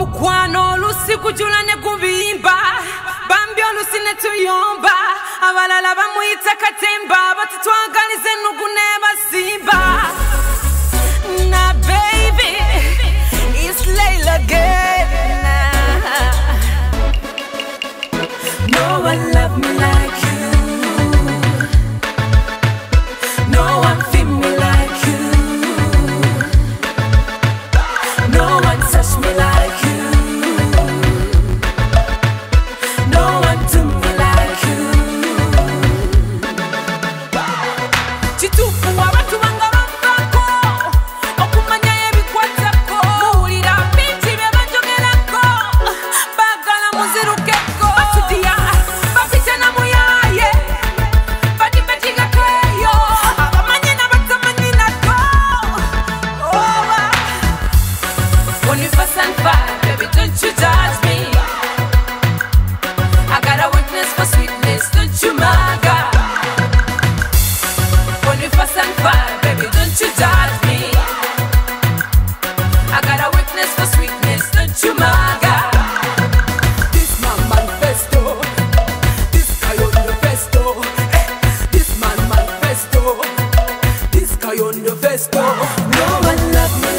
mukwano lusiku julane kubimba bambyo lusine tuyomba abalala bamuyita katemba batitwagalize nugune basimba na baby it's Leila again. No one love me like you, no one feel me like you, no one touch me like you, no one do me like you. Chitufu wabatu wanga bambako okumanya ebikwatako muwulira bingi bye banjogerako bagala muzirukeko batudiya bapita na muyaye batibetigakeyo abamanyi n'abatamanyi nako. When you fuss and fight, baby, don't you judge me. I got a weakness for sweetness, don't you, my God? When you fuss and fight, baby, don't you judge me. I got a weakness for sweetness, don't you, my God? This man manifesto, this KayondoFesto, this man manifesto, this KayondoFesto. No one love me